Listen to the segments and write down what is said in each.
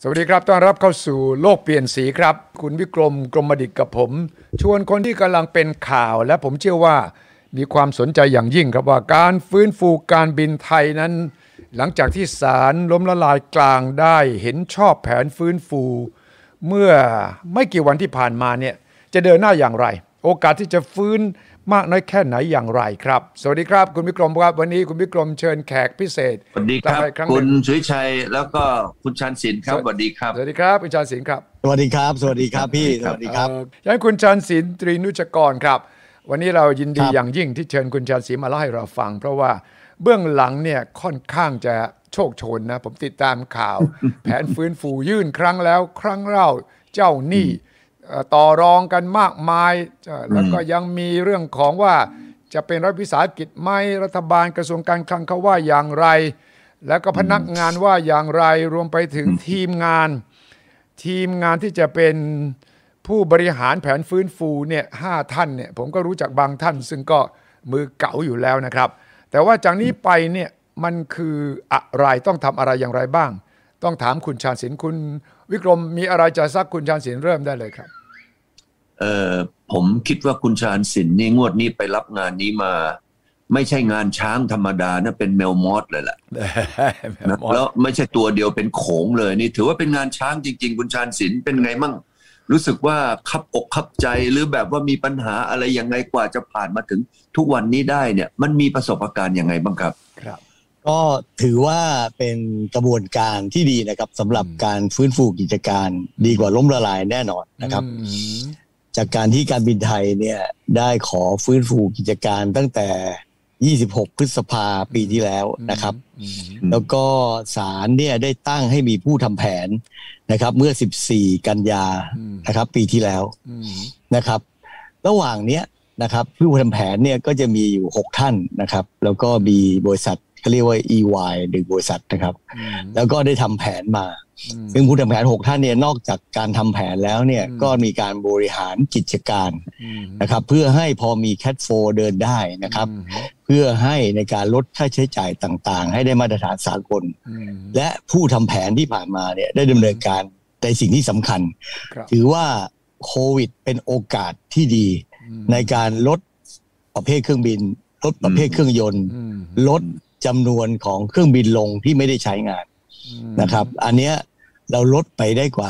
สวัสดีครับต้อนรับเข้าสู่โลกเปลี่ยนสีครับคุณวิกรมกรมดิษฐ์กับผมชวนคนที่กำลังเป็นข่าวและผมเชื่อว่ามีความสนใจอย่างยิ่งครับว่าการฟื้นฟูการบินไทยนั้นหลังจากที่ศาลล้มละลายกลางได้เห็นชอบแผนฟื้นฟูเมื่อไม่กี่วันที่ผ่านมาเนี่ยจะเดินหน้าอย่างไรโอกาสที่จะฟื้นมากน้อยแค่ไหนอย่างไรครับสวัสดีครับคุณวิกรมครับวันนี้คุณวิกรมเชิญแขกพิเศษสวัสดีครับคุณสุริชัยแล้วก็คุณชันศิลป์ครับสวัสดีครับสวัสดีครับคุณชันศิลป์ครับสวัสดีครับสวัสดีครับพี่สวัสดีครับยังคุณชันศิลป์ตรีนุชกรครับวันนี้เรายินดีอย่างยิ่งที่เชิญคุณชันศิลป์มาเล่าให้เราฟังเพราะว่าเบื้องหลังเนี่ยค่อนข้างจะโชคโชนนะผมติดตามข่าว แผนฟื้นฟูยื่นครั้งแล้วครั้งเล่าเจ้าหนี้ต่อรองกันมากมายแล้วก็ยังมีเรื่องของว่าจะเป็นรัฐวิสาหกิจไหมรัฐบาลกระทรวงการคลังเขาว่าอย่างไรแล้วก็พนักงานว่าอย่างไรรวมไปถึงทีมงานที่จะเป็นผู้บริหารแผนฟื้นฟูเนี่ย5ท่านเนี่ยผมก็รู้จักบางท่านซึ่งก็มือเก๋าอยู่แล้วนะครับแต่ว่าจากนี้ไปเนี่ยมันคืออะไรต้องทำอะไรอย่างไรบ้างต้องถามคุณชาญศิลป์คุณวิกรมมีอะไรจะซักคุณชาญศิลป์เริ่มได้เลยครับผมคิดว่าคุณชาญศิลป์นี่งวดนี้ไปรับงานนี้มาไม่ใช่งานช้างธรรมดานะเป็นแมวมอสเลยแหละแล้วไม่ใช่ตัวเดียวเป็นโขงเลยนี่ถือว่าเป็นงานช้างจริงๆคุณชาญศิลป์เป็นไงมั่งรู้สึกว่าคับอกคับใจหรือแบบว่ามีปัญหาอะไรยังไงกว่าจะผ่านมาถึงทุกวันนี้ได้เนี่ยมันมีประสบการณ์ยังไงบ้างครับครับก็ถือว่าเป็นกระบวนการที่ดีนะครับสำหรับการฟื้นฟูกิจการดีกว่าล้มละลายแน่นอนนะครับจากการที่การบินไทยเนี่ยได้ขอฟื้นฟูกิจการตั้งแต่26พฤษภาปีที่แล้วนะครับแล้วก็ศาลเนี่ยได้ตั้งให้มีผู้ทำแผนนะครับเมื่อ14กันยานะครับปีที่แล้วนะครับระหว่างเนี้ยนะครับผู้ทำแผนเนี่ยก็จะมีอยู่6ท่านนะครับแล้วก็มีบริษัทเขาเรียกว่า EY หนึ่งบริษัทนะครับแล้วก็ได้ทำแผนมาซึ่งผู้ทำแผน6ท่านเนี่ยนอกจากการทำแผนแล้วเนี่ยก็มีการบริหารกิจการนะครับเพื่อให้พอมีแคชโฟลว์เดินได้นะครับเพื่อให้ในการลดค่าใช้จ่ายต่างๆให้ได้มาตรฐานสากลและผู้ทำแผนที่ผ่านมาเนี่ยได้ดำเนินการในสิ่งที่สำคัญถือว่าโควิดเป็นโอกาสที่ดีในการลดประเภทเครื่องบินลดประเภทเครื่องยนต์ลดจำนวนของเครื่องบินลงที่ไม่ได้ใช้งานนะครับอันเนี้ยเราลดไปได้กว่า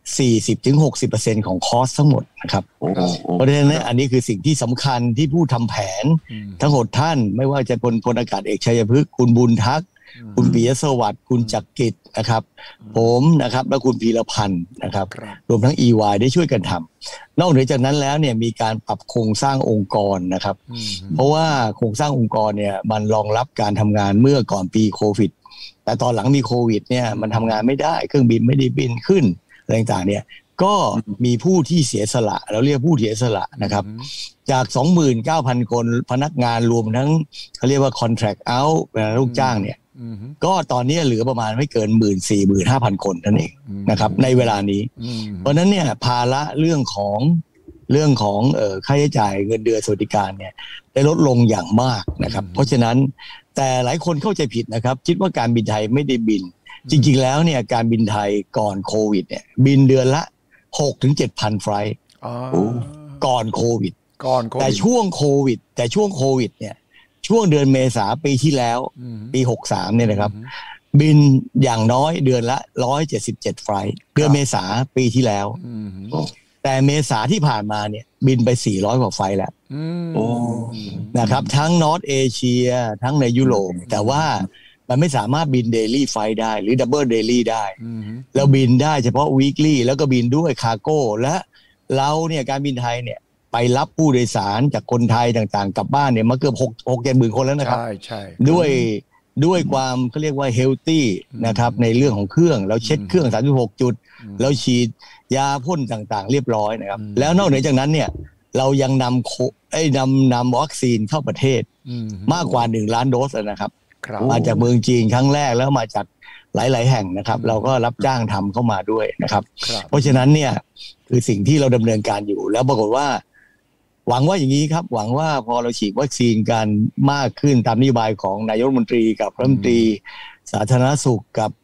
40-60% ของคอสทั้งหมดนะครับเพราะฉะนั้นอันนี้คือสิ่งที่สำคัญที่ผู้ทำแผนทั้งหมดท่านไม่ว่าจะพลอากาศเอกชัยพฤกษ์คุณบุญทักษ์คุณปิยสวัสดิ์คุณจักริดนะครับผมนะครับและคุณพีรพันธ์นะครับรวมทั้ง EY ได้ช่วยกันทำนอกเหนือจากนั้นแล้วเนี่ยมีการปรับโครงสร้างองค์กรนะครับเพราะว่าโครงสร้างองค์กรเนี่ยมันรองรับการทำงานเมื่อก่อนปีโควิดแต่ตอนหลังมีโควิดเนี่ยมันทำงานไม่ได้เครื่องบินไม่ได้บินขึ้นอะไรต่างๆเนี่ยก็มีผู้ที่เสียสละเราเรียกผู้เสียสละนะครับจาก 29,000 คนพนักงานรวมทั้งเขาเรียกว่า contract out ลูกจ้างเนี่ยก็ตอนนี้เหลือประมาณไม่เกิน 14,000-15,000 คนนั่นเองนะครับในเวลานี้เพราะนั้นเนี่ยภาระเรื่องของค่าใช้จ่ายเงินเดือนสวัสดิการเนี่ยได้ลดลงอย่างมากนะครับเพราะฉะนั้นแต่หลายคนเข้าใจผิดนะครับคิดว่าการบินไทยไม่ได้บินจริงๆแล้วเนี่ยการบินไทยก่อนโควิดเนี่ยบินเดือนละ 6-7,000 ไฟล์ก่อนโควิดแต่ช่วงโควิดเนี่ยช่วงเดือนเมษาปีที่แล้วปี63เนี่ยนะครับบินอย่างน้อยเดือนละ177ไฟล์เดือนเมษาปีที่แล้วแต่เมษาที่ผ่านมาเนี่ยบินไป400กว่าไฟล์แล้วนะครับทั้งนอร์ทเอเชียทั้งในยุโรปแต่ว่ามันไม่สามารถบินเดลี่ไฟล์ได้หรือดับเบิลเดลี่ได้แล้วบินได้เฉพาะวีคลี่แล้วก็บินด้วยคาร์โก้และเราเนี่ยการบินไทยเนี่ยไปรับผู้โดยสารจากคนไทยต่างๆกลับบ้านเนี่ยมาเกือบ6-7 หมื่นคนแล้วนะครับใช่ด้วยความเขาเรียกว่าเฮลตี้นะครับในเรื่องของเครื่องเราเช็ดเครื่อง36จุดเราฉีดยาพ่นต่างๆเรียบร้อยนะครับแล้วนอกเหนือจากนั้นเนี่ยเรายังนำวัคซีนเข้าประเทศมากกว่า1 ล้านโดสนะครับมาจากเมืองจีนครั้งแรกแล้วมาจากหลายๆแห่งนะครับเราก็รับจ้างทำเข้ามาด้วยนะครับเพราะฉะนั้นเนี่ยคือสิ่งที่เราดำเนินการอยู่แล้วปรากฏว่าหวังว่าอย่างนี้ครับหวังว่าพอเราฉีดวัคซีนกันมากขึ้นตามนโยบายของนายกรัฐมนตรีกับรัฐมนตรีสาธารณสุขกับ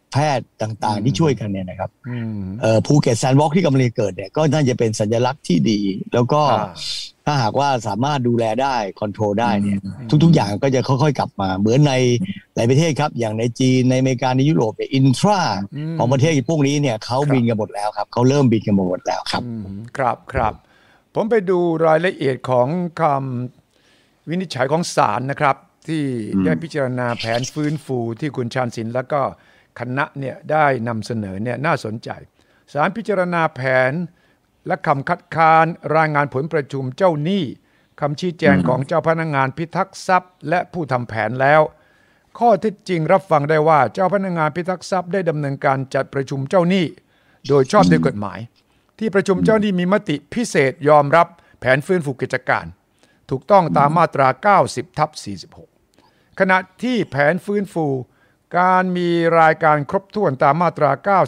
แพทย์ต่างๆที่ช่วยกันเนี่ยนะครับภูเก็ตแซนด์บ็อกซ์ที่กำลังเกิดเนี่ยก็น่าจะเป็นสัญลักษณ์ที่ดีแล้วก็ถ้าหากว่าสามารถดูแลได้คอนโทรลได้เนี่ยทุกๆอย่างก็จะค่อยๆกลับมาเหมือนในหลายประเทศครับอย่างในจีนในอเมริกาในยุโรปเนี่ยอินทราของประเทศพวกนี้เนี่ยเขาบินกันหมดแล้วครับเขาเริ่มบินกันหมดแล้วครับครับผมไปดูรายละเอียดของคำวินิจฉัยของศาลนะครับที่ได้พิจารณาแผนฟื้นฟูที่คุณชาญศิลป์แล้วก็คณะเนี่ยได้นำเสนอเนี่ยน่าสนใจศาลพิจารณาแผนและคำคัดค้านรายงานผลประชุมเจ้าหนี้คำชี้แจงของเจ้าพนักงานพิทักษ์ทรัพย์และผู้ทำแผนแล้วข้อเท็จจริงรับฟังได้ว่าเจ้าพนักงานพิทักษ์ทรัพย์ได้ดำเนินการจัดประชุมเจ้าหนี้โดยชอบด้วยกฎหมายที่ประชุมเจ้าหนี้มีมติพิเศษยอมรับแผนฟื้นฟูกิจการถูกต้องตามมาตรา 90/46 ขณะที่แผนฟื้นฟูการมีรายการครบถ้วนตามมาตรา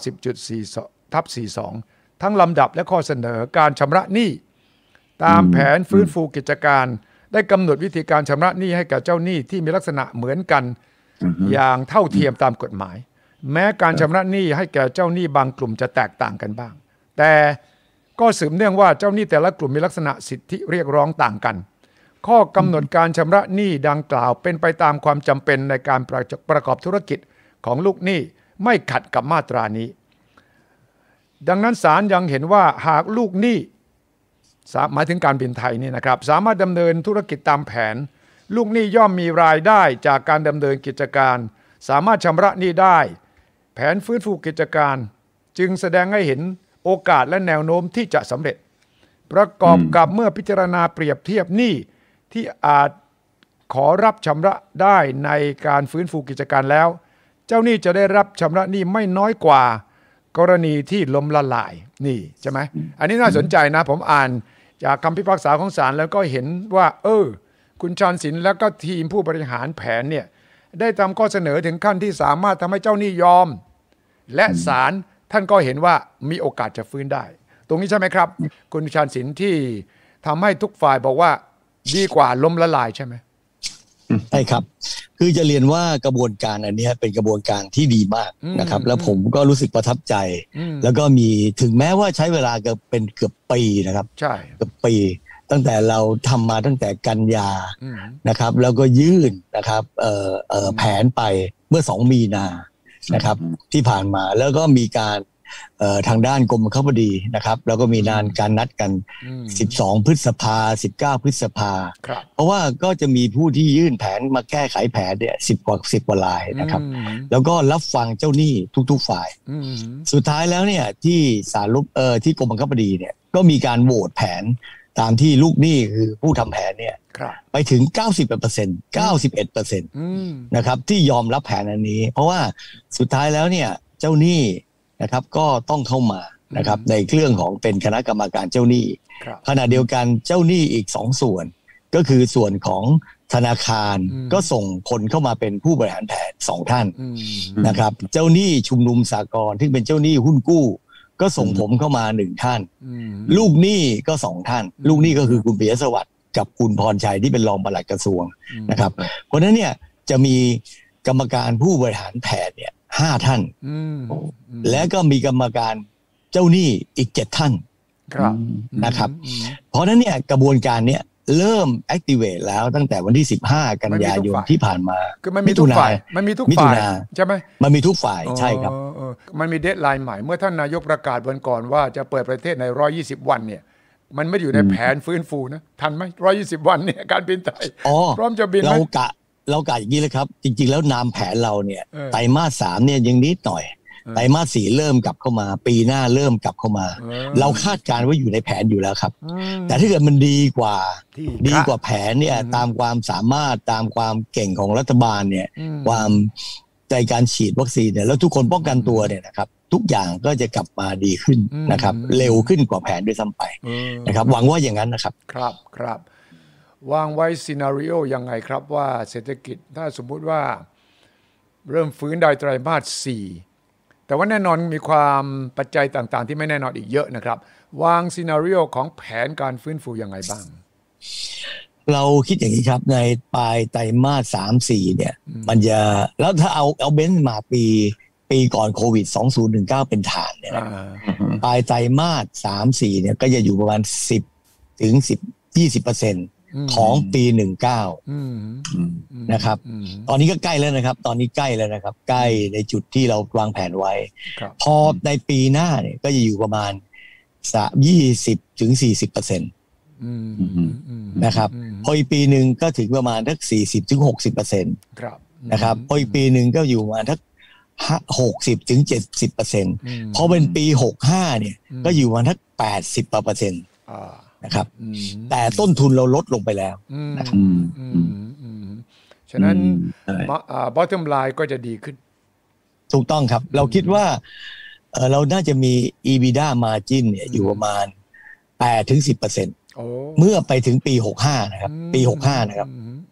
90.42 ทั้งลำดับและข้อเสนอการชำระหนี้ตามแผนฟื้นฟูกิจการได้กำหนดวิธีการชำระหนี้ให้แก่เจ้าหนี้ที่มีลักษณะเหมือนกันอย่างเท่าเทียมตามกฎหมายแม้การชำระหนี้ให้แก่เจ้าหนี้บางกลุ่มจะแตกต่างกันบ้างแต่ก็สืบเนื่องว่าเจ้าหนี้แต่ละกลุ่มมีลักษณะสิทธิเรียกร้องต่างกันข้อกำหนดการชำระหนี้ดังกล่าวเป็นไปตามความจำเป็นในการประกอบธุรกิจของลูกหนี้ไม่ขัดกับมาตรานี้ดังนั้นศาลยังเห็นว่าหากลูกหนี้หมายถึงการบินไทยนี่นะครับสามารถดำเนินธุรกิจตามแผนลูกหนี้ย่อมมีรายได้จากการดำเนินกิจการสามารถชำระหนี้ได้แผนฟื้นฟูกิจการจึงแสดงให้เห็นโอกาสและแนวโน้มที่จะสำเร็จประกอบกับเมื่อพิจารณาเปรียบเทียบหนี้ที่อาจขอรับชำระได้ในการฟื้นฟูกิจการแล้วเจ้าหนี้จะได้รับชำระหนี้ไม่น้อยกว่ากรณีที่ล้มละลายนี่ใช่ไหมอันนี้น่าสนใจนะผมอ่านจากคำพิพากษาของศาลแล้วก็เห็นว่าคุณชาญศิลป์แล้วก็ทีมผู้บริหารแผนเนี่ยได้ทำข้อเสนอถึงขั้นที่สามารถทำให้เจ้าหนี้ยอมและศาลท่านก็เห็นว่ามีโอกาสจะฟื้นได้ตรงนี้ใช่ไหมครับคุณชาญศิลป์ที่ทำให้ทุกฝ่ายบอกว่าดีกว่าล้มละลายใช่ไหมใช่ครับคือจะเรียนว่ากระบวนการอันนี้เป็นกระบวนการที่ดีมากนะครับแล้วผมก็รู้สึกประทับใจแล้วก็มีถึงแม้ว่าใช้เวลาเป็นเกือบปีนะครับใช่เกือบปีตั้งแต่เราทำมาตั้งแต่กันยานะครับแล้วก็ยื่นนะครับแผนไปเมื่อ2 มีนานะครับที่ผ่านมาแล้วก็มีการทางด้านกรมบังคับคดีนะครับแล้วก็มีการนัดกัน12 พฤษภา19 พฤษภาเพราะว่าก็จะมีผู้ที่ยื่นแผนมาแก้ไขแผนเนี่ย10 กว่ารายนะครับแล้วก็รับฟังเจ้าหนี้ทุกๆฝ่ายสุดท้ายแล้วเนี่ยที่ศาลที่กรมบังคับคดีเนี่ยก็มีการโหวตแผนตามที่ลูกหนี้คือผู้ทำแผนเนี่ยไปถึง 91% นะครับที่ยอมรับแผนอันนี้เพราะว่าสุดท้ายแล้วเนี่ยเจ้าหนี้นะครับก็ต้องเข้ามานะครับในเรื่องของเป็นคณะกรรมการเจ้าหนี้ขณะเดียวกันเจ้าหนี้อีก2 ส่วนก็คือส่วนของธนาคารก็ส่งคนเข้ามาเป็นผู้บริหารแผน2 ท่านนะครับเจ้าหนี้ชุมนุมสหกรณ์ที่เป็นเจ้าหนี้หุ้นกู้ก็ส่งผมเข้ามา1 ท่านลูกหนี้ก็2 ท่านลูกหนี้ก็คือคุณปิยสวัสดิ์กับคุณพรชัยที่เป็นรองปลัดกระทรวงนะครับเพราะฉะนั้นเนี่ยจะมีกรรมการผู้บริหารแผนเนี่ย5 ท่านและก็มีกรรมการเจ้าหนี้อีก7 ท่านนะครับเพราะนั้นเนี่ยกระบวนการเนี้ยเริ่ม activate แล้วตั้งแต่วันที่15 กันยายนที่ผ่านมาคือมันมีทุกฝ่ายใช่ไหมมันมีทุกฝ่ายใช่ครับมันมีเดดไลน์ใหม่เมื่อท่านนายกประกาศวันก่อนว่าจะเปิดประเทศใน120 วันเนี่ยมันไม่อยู่ในแผนฟื้นฟูนะทันไหม120 วันเนี่ยการบินไทยพร้อมจะบินเรากะอย่างนี้เลยครับจริงๆแล้วนามแผนเราเนี่ยไตรมาส 3เนี่ยยังนิดหน่อยไตรมาส 4เริ่มกลับเข้ามาปีหน้าเริ่มกลับเข้ามาเราคาดการณ์ว่าอยู่ในแผนอยู่แล้วครับแต่ถ้าเกิดมันดีกว่าแผนเนี่ยตามความสามารถตามความเก่งของรัฐบาลเนี่ยความในการฉีดวัคซีนเนี่ยแล้วทุกคนป้องกันตัวเนี่ยนะครับทุกอย่างก็จะกลับมาดีขึ้นนะครับเร็วขึ้นกว่าแผนด้วยซ้ำไปนะครับหวังว่าอย่างนั้นนะครับครับวางไว้ซีนาริโอยังไงครับว่าเศรษฐกิจถ้าสมมุติว่าเริ่มฟื้นได้ไตรมาส 4แต่ว่าแน่นอนมีความปัจจัยต่างๆที่ไม่แน่นอนอีกเยอะนะครับวางซีนาริโอของแผนการฟื้นฟูยังไงบ้างเราคิดอย่างนี้ครับในปลายไตรมาส 3-4เนี่ยมันจะแล้วถ้าเอาเบนซ์มาปีปีก่อนโควิด2019เป็นฐานเนี่ยปลายไตรมาส3-4เนี่ยก็จะอยู่ประมาณ10 ถึง 20% ของปี19นะครับตอนนี้ก็ใกล้แล้วนะครับใกล้ในจุดที่เราวางแผนไว้พอในปีหน้าเนี่ยก็จะอยู่ประมาณ20 ถึง 40%นะครับพออีกปีหนึ่งก็ถึงประมาณทัก40 ถึง 60% นะครับพออีกปีหนึ่งก็อยู่ประมาณทัก60 ถึง 70% พอเป็นปี65เนี่ยก็อยู่ประมาณทัก80% นะครับแต่ต้นทุนเราลดลงไปแล้วนะครับฉะนั้นbottom line ก็จะดีขึ้นถูกต้องครับเราคิดว่าเราน่าจะมี EBITDA margin เนี่ยอยู่ประมาณ8 ถึง 10%เมื่อไปถึงปี65นะครับปี65นะครับ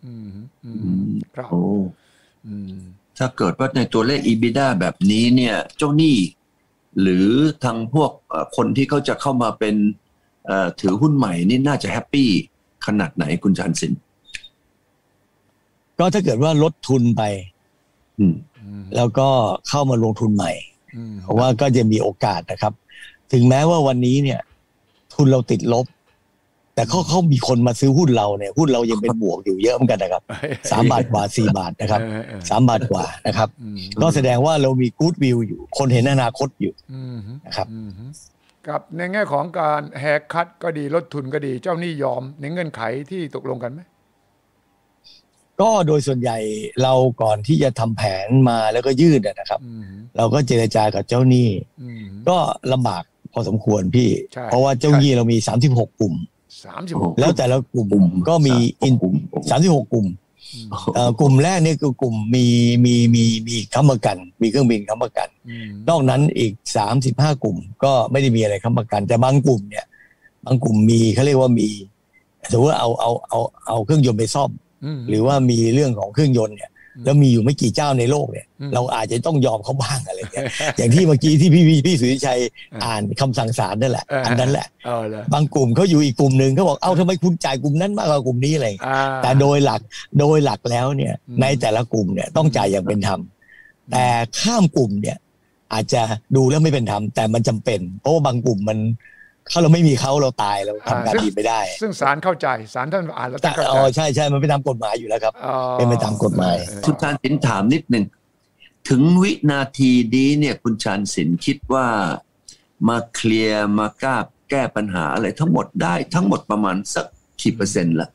ถ้าเกิดว่าในตัวเลข EBITDA แบบนี้เนี่ยเจ้าหนี้หรือทางพวกคนที่เขาจะเข้ามาเป็นถือหุ้นใหม่นี่น่าจะแฮปปี้ขนาดไหนคุณชาญศิลป์ก็ถ้าเกิดว่าลดทุนไปแล้วก็เข้ามาลงทุนใหม่เพราะว่าก็จะมีโอกาสนะครับถึงแม้ว่าวันนี้เนี่ยทุนเราติดลบแต่เขามีคนมาซื้อหุ้นเราเนี่ยหุ้นเรายังเป็นบวกอยู่เยอะเหมือนกันนะครับ3 บาทกว่า4 บาทนะครับ3 บาทกว่านะครับก็แสดงว่าเรามีกู๊ดวิวอยู่คนเห็นอนาคตอยู่นะครับกับในแง่ของการแฮกคัทก็ดีลดทุนก็ดีเจ้าหนี้ยอมในเงื่อนไขที่ตกลงกันไหมก็โดยส่วนใหญ่เราก่อนที่จะทำแผนมาแล้วก็ยื่นนะครับเราก็เจรจากับเจ้าหนี้ก็ลำบากพอสมควรพี่เพราะว่าเจ้าหนี้เรามี36 กลุ่มแล้วแต่ละกลุ่มก็มี36 กลุ่มกลุ่มแรกนี่คือกลุ่มมีค้ำประกันมีเครื่องบินค้ำประกันนอกนั้นอีก35 กลุ่มก็ไม่ได้มีอะไรค้ำประกันแต่บางกลุ่มเนี่ยบางกลุ่มมีเขาเรียกว่ามีสมมติว่าเอาเครื่องยนต์ไปซ่อมหรือว่ามีเรื่องของเครื่องยนต์เนี่ยแล้วมีอยู่ไม่กี่เจ้าในโลกเนี่ยเราอาจจะต้องยอมเขาบ้างอะไรเงี้ยอย่างที่เมื่อกี้ที่พี่สุริชัยอ่านคำสั่งศาลนั่นแหละอันนั้นแหละบางกลุ่มเขาอยู่อีกกลุ่มนึงเขาบอกเอ้าทำไมคุณจ่ายกลุ่มนั้นมากกว่ากลุ่มนี้อะไรแต่โดยหลักแล้วเนี่ยในแต่ละกลุ่มเนี่ยต้องจ่ายอย่างเป็นธรรมแต่ข้ามกลุ่มเนี่ยอาจจะดูแล้วไม่เป็นธรรมแต่มันจำเป็นเพราะว่าบางกลุ่มมันถ้าเราไม่มีเขาเราตายเราทำการบินไม่ได้ซึ่งศาลเข้าใจศาลท่านอ่านแล้วท่านเข้าใจใช่มันเป็นตามกฎหมายอยู่แล้วครับเป็นไปตามกฎหมายคุณชาญศิลป์ถามนิดนึงถึงวินาทีนี้เนี่ยคุณชาญศิลป์คิดว่ามาเคลียร์มากล้าแก้ปัญหาอะไรทั้งหมดได้ทั้งหมดประมาณสักกี่เปอร์เซ็นต์ละ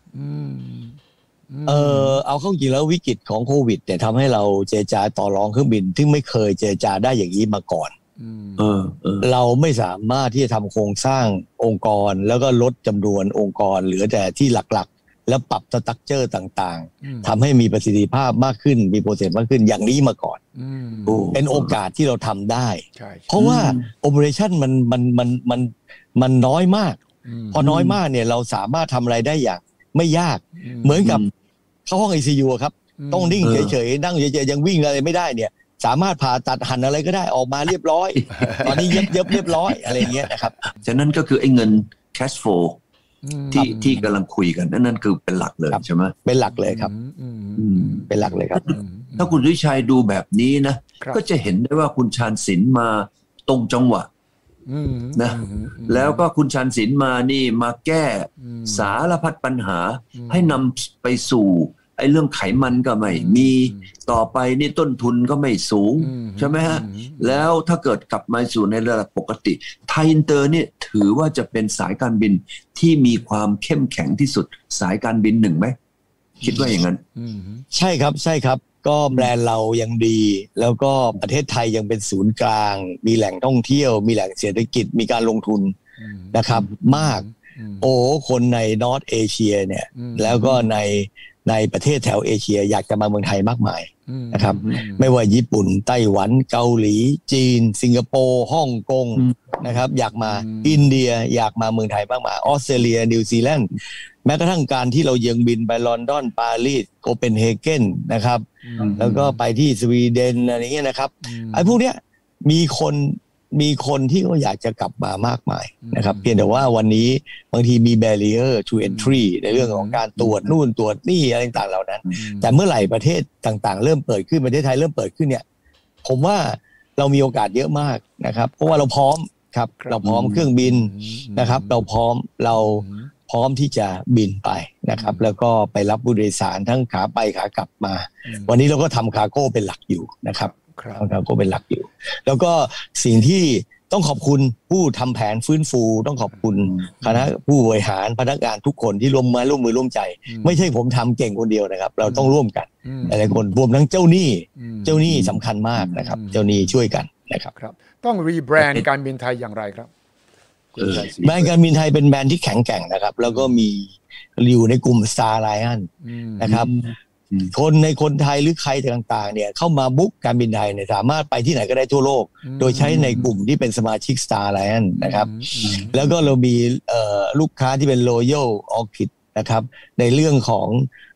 เอาเข้าจริงแล้ววิกฤตของโควิดเนี่ยทำให้เราเจรจาต่อรองเครื่องบินที่ไม่เคยเจรจาได้อย่างนี้มาก่อนเราไม่สามารถที่จะทำโครงสร้างองค์กรแล้วก็ลดจำนวนองค์กรเหลือแต่ที่หลักๆแล้วปรับสตรัคเจอร์ต่างๆทำให้มีประสิทธิภาพมากขึ้นมีโปรเซสมากขึ้นอย่างนี้มาก่อนเป็นโอกาสที่เราทำได้เพราะว่าโอเปอเรชั่นมันน้อยมากพอน้อยมากเนี่ยเราสามารถทำอะไรได้อย่างไม่ยากเหมือนกับเข้าห้อง ICU ครับต้องนิ่งเฉยๆนั่งเฉยๆยังวิ่งอะไรไม่ได้เนี่ยสามารถผ่าตัดหั่นอะไรก็ได้ออกมาเรียบร้อยตอนนี้เย็บเรียบร้อยอะไรเงี้ยนะครับฉะนั้นก็คือไอ้เงิน cash flow ที่กำลังคุยกันนั่นคือเป็นหลักเลยใช่ไหมเป็นหลักเลยครับเป็นหลักเลยครับถ้าคุณวิชัยดูแบบนี้นะก็จะเห็นได้ว่าคุณชาญศิลป์มาตรงจังหวะนะแล้วก็คุณชาญศิลป์มานี่มาแก้สารพัดปัญหาให้นำไปสู่ไอ้เรื่องไขมันก็ไม่มีต่อไปนี่ต้นทุนก็ไม่สูงใช่ไหมฮะแล้วถ้าเกิดกลับมาสู่ในระดับปกติไทยอินเตอร์เนี่ยถือว่าจะเป็นสายการบินที่มีความเข้มแข็งที่สุดสายการบินหนึ่งไหมคิดว่าอย่างนั้นใช่ครับก็แบรนด์เรายังดีแล้วก็ประเทศไทยยังเป็นศูนย์กลางมีแหล่งท่องเที่ยวมีแหล่งเศรษฐกิจมีการลงทุนนะครับมากคนในนอร์ทเอเชียเนี่ยแล้วก็ในประเทศแถวเอเชียอยากจะมาเมืองไทยมากมายนะครับไม่ว่าญี่ปุ่นไต้หวันเกาหลีจีนสิงคโปร์ฮ่องกงนะครับอยากมาอินเดียอยากมาเมืองไทยมากมายออสเตรเลียนิวซีแลนด์แม้กระทั่งการที่เรายังบินไปลอนดอนปารีสโคเปนเฮเกนนะครับแล้วก็ไปที่สวีเดนอะไรเงี้ยนะครับไอ้พวกเนี้ยมีคนที่เขาอยากจะกลับมามากมายนะครับเพียงแต่ว่าวันนี้บางทีมี barrier to entry ในเรื่องของการตรวจนู่นตรวจนี่อะไรต่างๆเหล่านั้นแต่เมื่อไหร่ประเทศต่างๆเริ่มเปิดขึ้นประเทศไทยเริ่มเปิดขึ้นเนี่ยผมว่าเรามีโอกาสเยอะมากนะครับเพราะว่าเราพร้อมครับเราพร้อมเครื่องบินนะครับเราพร้อมที่จะบินไปนะครับแล้วก็ไปรับผู้โดยสารทั้งขาไปขากลับมาวันนี้เราก็ทำคาร์โก้เป็นหลักอยู่นะครับทำคาร์โก้เป็นหลักอยู่แล้วก็สิ่งที่ต้องขอบคุณผู้ทำแผนฟื้นฟูต้องขอบคุณคณะผู้บริหารพนักงานทุกคนที่ร่วมมือร่วมใจไม่ใช่ผมทำเก่งคนเดียวนะครับเราต้องร่วมกันหลายคนรวมทั้งเจ้าหนี้สำคัญมากนะครับเจ้าหนี้ช่วยกันนะครับต้องรีแบรนด์การบินไทยอย่างไรครับแบรนด์การบินไทยเป็นแบรนด์ที่แข็งแกร่งนะครับแล้วก็มีอยู่ในกลุ่ม Star Alliance นะครับคนไทยหรือใครต่างๆเนี่ยเข้ามาบุ๊กการบินไทยเนี่ยสามารถไปที่ไหนก็ได้ทั่วโลกโดยใช้ในกลุ่มที่เป็นสมาชิก Star Alliance นะครับแล้วก็เรามีลูกค้าที่เป็น Royal Orchid นะครับในเรื่องของ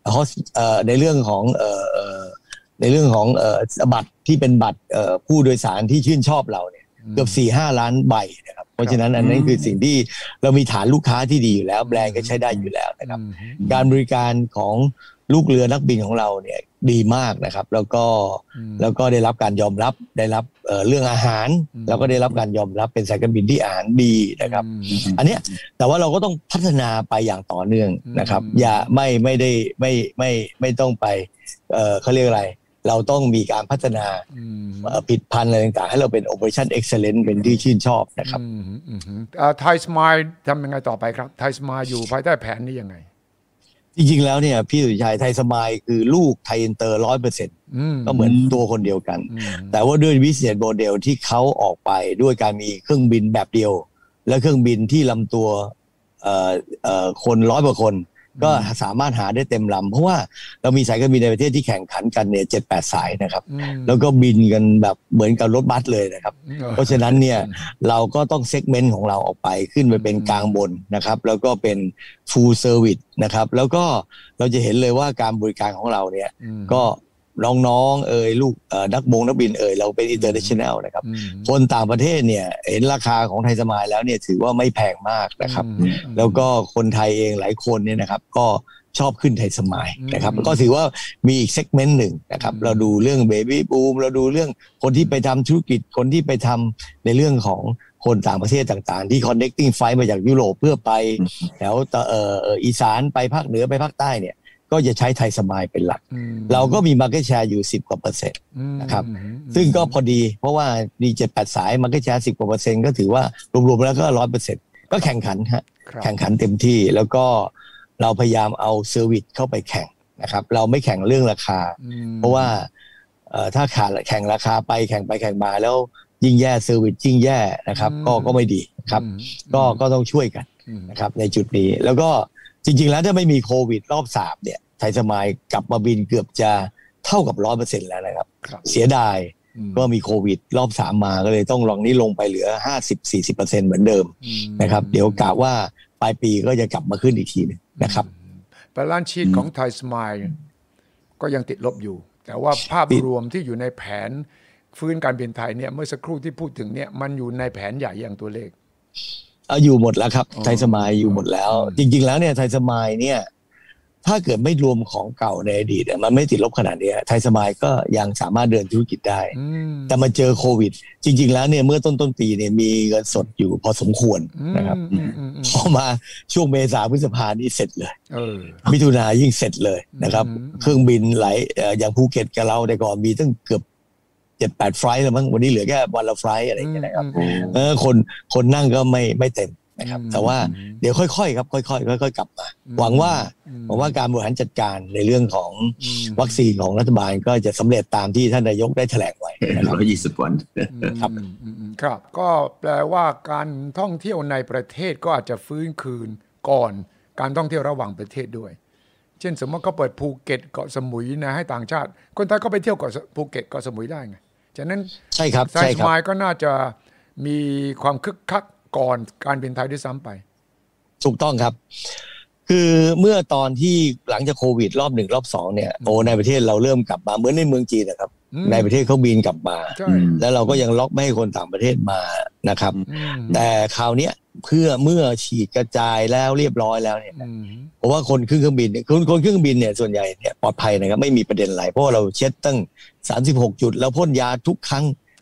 บัตรที่เป็นบัตรผู้โดยสารที่ชื่นชอบเราเนี่ยเกือบ 4-5 ล้านใบนะครับเพราะฉะนั้นอันนั้นคือสิ่งที่เรามีฐานลูกค้าที่ดีอยู่แล้วแบรนด์ก็ใช้ได้อยู่แล้วนะครับการบริการของลูกเรือนักบินของเราเนี่ยดีมากนะครับแล้วก็ได้รับการยอมรับได้รับเรื่องอาหารแล้วก็ได้รับการยอมรับเป็นสายการบินที่อาหารดีนะครับอันเนี้ยแต่ว่าเราก็ต้องพัฒนาไปอย่างต่อเนื่องนะครับอย่าไม่ต้องไปเขาเรียกอะไรเราต้องมีการพัฒนาผิดพันธุ์อะไรต่างๆให้เราเป็น Operation Excellence เป็นที่ชื่นชอบนะครับไทยสมายทำยังไงต่อไปครับไทยสมายอยู่ภายใต้แผนนี้ยังไงจริงๆแล้วเนี่ยพี่สุชัยไทยสมายคือลูกไทยอินเตอร์ 100% ก็เหมือนตัวคนเดียวกันแต่ว่าด้วย business model ที่เขาออกไปด้วยการมีเครื่องบินแบบเดียวและเครื่องบินที่ลำตัวคน100 กว่าคนก็สามารถหาได้เต็มลำเพราะว่าเรามีสายการบินในประเทศที่แข่งขันกันเนี่ย 7-8 สายนะครับแล้วก็บินกันแบบเหมือนกับรถบัสเลยนะครับเพราะฉะนั้นเนี่ยเราก็ต้องเซกเมนต์ของเราออกไปขึ้นไปเป็นกลางบนนะครับแล้วก็เป็น full service นะครับแล้วก็เราจะเห็นเลยว่าการบริการของเราเนี่ยก็น้องๆลูกนักบินเราเป็น international นะครับคนต่างประเทศเนี่ยเห็นราคาของไทยสมายแล้วเนี่ยถือว่าไม่แพงมากนะครับแล้วก็คนไทยเองหลายคนเนี่ยนะครับก็ชอบขึ้นไทยสมายนะครับก็ถือว่ามีอีกเซกเมนต์หนึ่งนะครับเราดูเรื่องเบบี้บูมเราดูเรื่องคนที่ไปทำธุรกิจคนที่ไปทำในเรื่องของคนต่างประเทศต่างๆที่ connecting flight มาจากยุโรปเพื่อไปแถวอีสานไปภาคเหนือไปภาคใต้เนี่ยก็จะใช้ไทยสมายเป็นหลักเราก็มี market share อยู่10 กว่า%นะครับซึ่งก็พอดีเพราะว่ามี 7-8 สาย market share 10 กว่า%ก็ถือว่ารวมๆแล้วก็ 100% ก็แข่งขันฮะแข่งขันเต็มที่แล้วก็เราพยายามเอาเซอร์วิสเข้าไปแข่งนะครับเราไม่แข่งเรื่องราคาเพราะว่าถ้าแข่งราคาไปแข่งมาแล้วยิ่งแย่เซอร์วิสยิ่งแย่นะครับก็ไม่ดีครับก็ต้องช่วยกันนะครับในจุดนี้แล้วก็จริงๆแล้วถ้าไม่มีโควิดรอบ3เนี่ยไทยสมายกลับมาบินเกือบจะเท่ากับ 100% แล้วนะครับเสียดายก็มีโควิดรอบ3มาก็เลยต้องลองนี้ลงไปเหลือ 50-40% เหมือนเดิมนะครับเดี๋ยวกะว่าปลายปีก็จะกลับมาขึ้นอีกทีนึงนะครับบาลานซ์ชีทของไทยสมายก็ยังติดลบอยู่แต่ว่าภาพรวมที่อยู่ในแผนฟื้นการบินไทยเนี่ยเมื่อสักครู่ที่พูดถึงเนี่ยมันอยู่ในแผนใหญ่อย่างตัวเลขอยู่หมดแล้วครับไทยสมายอยู่หมดแล้วจริงๆแล้วเนี่ยไทยสมายเนี่ยถ้าเกิดไม่รวมของเก่าในอดีตมันไม่ติดลบขนาดนี้ไทยสมายก็ยังสามารถเดินธุรกิจได้แต่มาเจอโควิดจริงๆแล้วเนี่ยเมื่อต้นปีเนี่ยมีเงินสดอยู่พอสมควรนะครับพอมาช่วงเมษาพฤษภานี่เสร็จเลยมิถุนายิ่งเสร็จเลยนะครับเครื่องบินหลายอย่างภูเก็ตกับเราแต่ก่อนมีตั้งเกือบ7-8 ไฟล์แล้วมั้งวันนี้เหลือแค่วันละไฟล์อะไรอย่างเงี้ยนะครับคนนั่งก็ไม่เต็มนะครับแต่ว่าเดี๋ยวค่อยๆครับค่อยๆกลับมาหวังว่าการบริหารจัดการในเรื่องของวัคซีนของรัฐบาลก็จะสำเร็จตามที่ท่านนายกได้แถลงไว้นะครับ120 วันครับก็แปลว่าการท่องเที่ยวในประเทศก็อาจจะฟื้นคืนก่อนการท่องเที่ยวระหว่างประเทศด้วยเช่นสมมติเขาเปิดภูเก็ตเกาะสมุยนะให้ต่างชาติคนไทยก็ไปเที่ยวเกาะภูเก็ตเกาะสมุยได้ไงฉะนั้นใช่ครับไทยสมายก็น่าจะมีความคึกคักก่อนการบินไทยด้วยซ้ำไปถูกต้องครับคือเมื่อตอนที่หลังจากโควิดรอบ1รอบ2เนี่ยในประเทศเราเริ่มกลับมาเหมือนในเมืองจีนนะครับในประเทศเขาบินกลับมาแล้วเราก็ยังล็อกไม่ให้คนต่างประเทศมานะครับแต่คราวนี้เมื่อฉีดกระจายแล้วเรียบร้อยแล้วเนี่ยเพราะว่าคนขึ้นเครื่องบินคนขึ้นเครื่องบินเนี่ยส่วนใหญ่เนี่ยปลอดภัยนะครับไม่มีประเด็นอะไรเพราะว่าเราเช็ดตั้ง36 จุดแล้วพ่นยาทุกครั้ง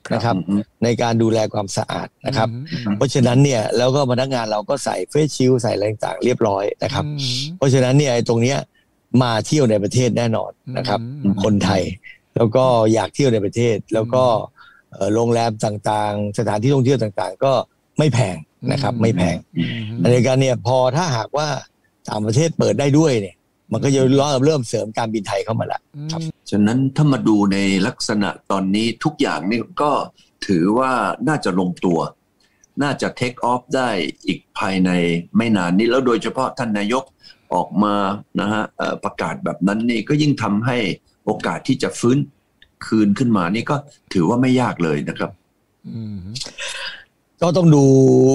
นะครับในการดูแลความสะอาดนะครับเพราะฉะนั้นเนี่ยแล้วก็พนักงานเราก็ใส่เฟสชิลด์ใส่อะไรต่างๆเรียบร้อยนะครับเพราะฉะนั้นเนี่ยตรงเนี้ยมาเที่ยวในประเทศแน่นอนนะครับคนไทยแล้วก็อยากเที่ยวในประเทศแล้วก็โรงแรมต่างๆสถานที่ท่องเที่ยวต่างๆก็ไม่แพงนะครับไม่แพงในการเนี่ยพอถ้าหากว่าต่างประเทศเปิดได้ด้วยเนี่ยมันก็จะเริ่มเสริมการบินไทยเข้ามาละครับฉะนั้นถ้ามาดูในลักษณะตอนนี้ทุกอย่างนี่ก็ถือว่าน่าจะลงตัวน่าจะเทคออฟได้อีกภายในไม่นานนี้แล้วโดยเฉพาะท่านนายกออกมานะฮะประกาศแบบนั้นนี่ก็ยิ่งทำให้โอกาสที่จะฟื้นคืนขึ้นมานี่ก็ถือว่าไม่ยากเลยนะครับก็ต้องดู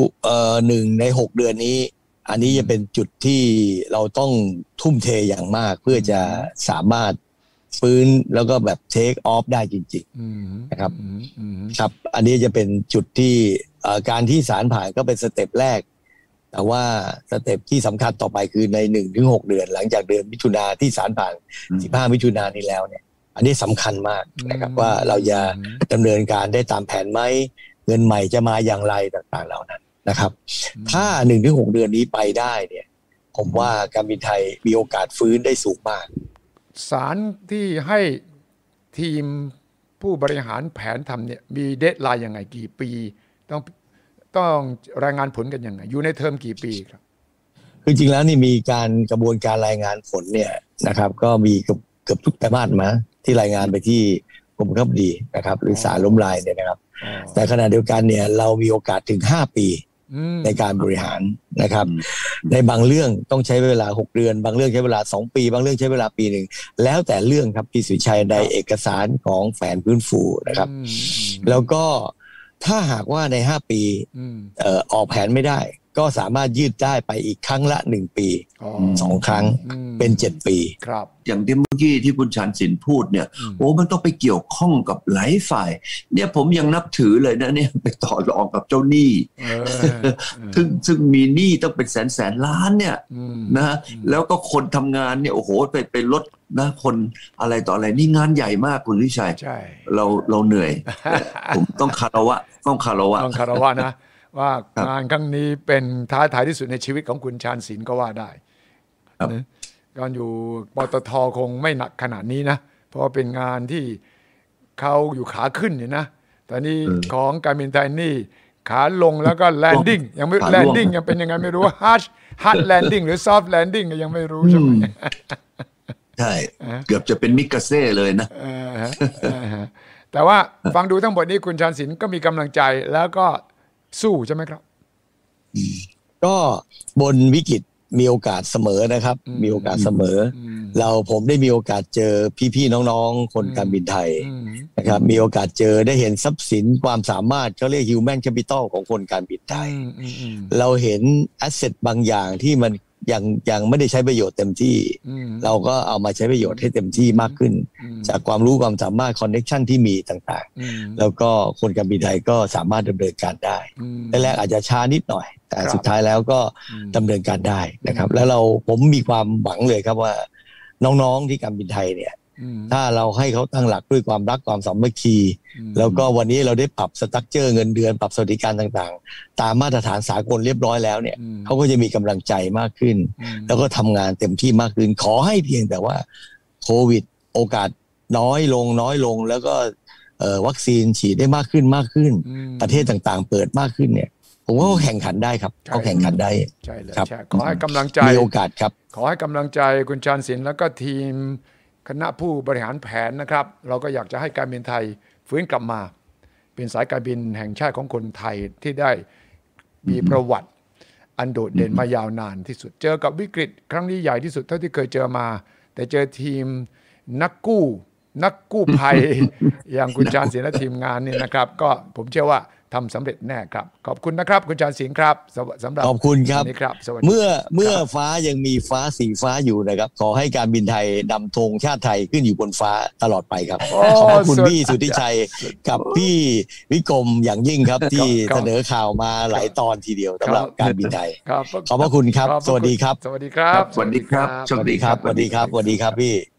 1 ใน 6 เดือนนี้อันนี้จะเป็นจุดที่เราต้องทุ่มเทอย่างมากเพื่อจะสามารถฟื้นแล้วก็แบบเทคออฟได้จริงๆนะครับครับอันนี้จะเป็นจุดที่การที่ศาลผ่านก็เป็นสเต็ปแรกแต่ว่าสเต็ปที่สำคัญต่อไปคือใน 1-6 เดือนหลังจากเดือนมิถุนาที่ศาลผ่าน15 มิถุนายนนี้แล้วเนี่ยอันนี้สำคัญมากนะครับว่าเราจะดำเนินการได้ตามแผนไหมเงินใหม่จะมาอย่างไรต่างๆเหล่านั้นนะครับถ้า 1-6 เดือนนี้ไปได้เนี่ยผมว่าการบินไทยมีโอกาสฟื้นได้สูงมากศาลที่ให้ทีมผู้บริหารแผนทำเนี่ยมีเดดไลน์ยังไงกี่ปีต้องรายงานผลกันยังไงอยู่ในเทอมกี่ปีครับคือจริงแล้วนี่มีกระบวนการรายงานผลเนี่ยนะครับก็มีเกือบทุกไตรมาสมาที่รายงานไปที่กรมบังคับคดีนะครับหรือศาลล้มละลายเนี่ยนะครับแต่ขณะเดียวกันเนี่ยเรามีโอกาสถึง5 ปีในการบริหารนะครับในบางเรื่องต้องใช้เวลา6 เดือนบางเรื่องใช้เวลา2 ปีบางเรื่องใช้เวลาปี1แล้วแต่เรื่องครับพี่สุชัยในเอกสารของแผนฟื้นฟูนะครับแล้วก็ถ้าหากว่าใน5 ปีออกแผนไม่ได้ก็สามารถยืดได้ไปอีกครั้งละ1 ปี2 ครั้งเป็น7 ปีครับอย่างที่เมื่อกี้ที่คุณชาญศิลป์พูดเนี่ยโอ้มันต้องไปเกี่ยวข้องกับหลายฝ่ายเนี่ยผมยังนับถือเลยนะเนี่ยไปต่อรองกับเจ้าหนี้ซึ่งมีหนี้ต้องเป็นแสนล้านเนี่ยนะแล้วก็คนทำงานเนี่ยโอ้โหไปลดนะคนอะไรต่ออะไรนี่งานใหญ่มากคุณวิชัยเราเหนื่อยผมต้องคารวะต้องคารวะนะว่างานครั้งนี้เป็นท้าทายที่สุดในชีวิตของคุณชาญศิลป์ก็ว่าได้การอยู่ปตท.คงไม่หนักขนาดนี้นะเพราะเป็นงานที่เขาอยู่ขาขึ้นเนี่ยนะตอนนี้ของการบินไทยนี่ขาลงแล้วก็แลนดิ้งยังไม่แลนดิ้งยังเป็นยังไงไม่รู้ฮาร์ดแลนดิ้งหรือซอฟต์แลนดิ้งยังไม่รู้ใช่ไหมใช่เกือบจะเป็นมิกาเซ่เลยนะแต่ว่าฟังดูทั้งหมดนี้คุณชาญศิลป์ก็มีกำลังใจแล้วก็สู้ใช่ไหมครับก็บนวิกฤตมีโอกาสเสมอนะครับมีโอกาสเสมอผมได้มีโอกาสเจอพี่ๆน้องๆคนการบินไทยนะครับมีโอกาสเจอได้เห็นทรัพย์สินความสามารถเขาเรียก human capital ของคนการบินไทยเราเห็น asset บางอย่างที่มันยังไม่ได้ใช้ประโยชน์เต็มที่เราก็เอามาใช้ประโยชน์ให้เต็มที่มากขึ้นจากความรู้ความสามารถคอนเนคชั่นที่มีต่างๆแล้วก็คนการบินไทยก็สามารถดำเนินการได้แรกอาจจะช้านิดหน่อยแต่สุดท้ายแล้วก็ดำเนินการได้นะครับแล้วผมมีความหวังเลยครับว่าน้องๆที่การบินไทยเนี่ยถ้าเราให้เขาตั้งหลักด้วยความรักความสามัคคีแล้วก็วันนี้เราได้ปรับสตรัคเจอร์เงินเดือนปรับสวัสดิการต่างๆตามมาตรฐานสากลเรียบร้อยแล้วเนี่ยเขาก็จะมีกำลังใจมากขึ้นแล้วก็ทำงานเต็มที่มากขึ้นขอให้เพียงแต่ว่าโควิดโอกาสน้อยลงแล้วก็วัคซีนฉีดได้มากขึ้นประเทศต่างๆเปิดมากขึ้นเนี่ยผมว่าเขาแข่งขันได้ครับเขาแข่งขันได้ใช่เลยขอให้กำลังใจมีโอกาสครับขอให้กำลังใจคุณชาญศิลป์แล้วก็ทีมคณะผู้บริหารแผนนะครับเราก็อยากจะให้การบินไทยฟื้นกลับมาเป็นสายการบินแห่งชาติของคนไทยที่ได้มีประวัติอันโดดเด่นมายาวนานที่สุดเจอกับวิกฤตครั้งนี้ใหญ่ที่สุดเท่าที่เคยเจอมาแต่เจอทีมนักกู้ภัย อย่างคุณชาญศิลป์และทีมงานนี่นะครับก็ผมเชื่อว่าทำสำเร็จแน่ครับขอบคุณนะครับคุณชาญศิลป์ครับสำหรับขอบคุณครับเมื่อฟ้ายังมีฟ้าสีฟ้าอยู่นะครับขอให้การบินไทยนำธงชาติไทยขึ้นอยู่บนฟ้าตลอดไปครับขอบคุณพี่สุทธิชัยกับพี่วิกรมอย่างยิ่งครับที่เสนอข่าวมาหลายตอนทีเดียวสำหรับการบินไทยขอบพระคุณครับสวัสดีครับสวัสดีครับสวัสดีครับสวัสดีครับพี่